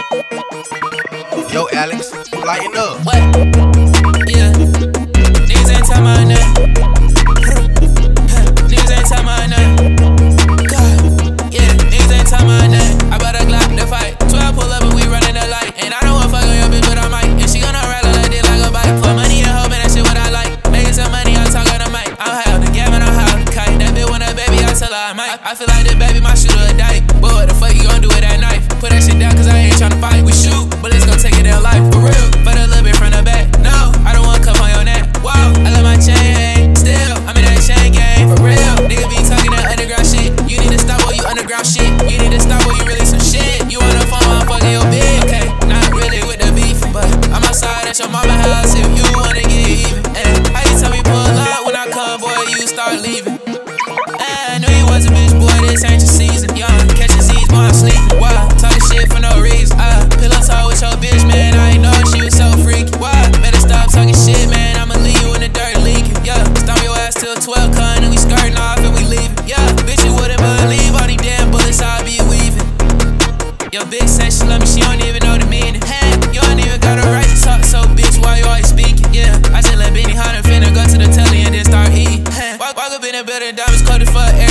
Yo, Alex, lighten up. What? Yeah. Niggas ain't talking about nothing. Niggas ain't talking about nothing. God. Yeah, niggas ain't talking about nothing. I bought a Glock to fight. 12 pull up and we running the light. And I don't wanna fuck on your bitch, but I might. And she gonna rattle like this like a bike. For money and hope, and that shit what I like. Making some money, I'm talking to Mike. I'm high on the gab and I'm high on the kite. That bitch want a baby, I tell her I might. I feel like this baby, my shooter a dyke. But what the fuck you gonna do with that knife? Put that shit down, cause I ain't tryna fight. We shoot, but it's gonna take it in life. For real, but a little bit from the back. No, I don't wanna come on your neck. Wow, I love my chain hang. Still, I'm in that chain game. For real, nigga be talking that underground shit. You need to stop all you underground shit. You need to stop all you really some shit. You on the phone, I'm fucking your bitch. Okay, not really with the beef, but I'm outside at your mama house if you wanna get even. Ay, how you tell me pull up when I come, boy, you start leaving. I knew you was a bitch, boy, this ain't your season. Young, catching Z's, boy, I'm sleeping. Why? Talking shit for no reason. Pillow talk with your bitch, man, I ain't know she was so freaky. Why? Better stop talking shit, man, I'ma leave you in the dirt leaking. Yeah, stomp your ass till 12, cutting and we skirting off and we leaving. Yeah, bitch, you wouldn't believe all these damn bullets I'll be weaving. Your bitch said she love me, she don't even know the meaning. Hey, you don't even got a right to talk, so bitch, why you always speaking? Yeah, I just let Benny Hunter finna go to the telly and then start eating. Hey, walk up in the building, diamonds coated for air.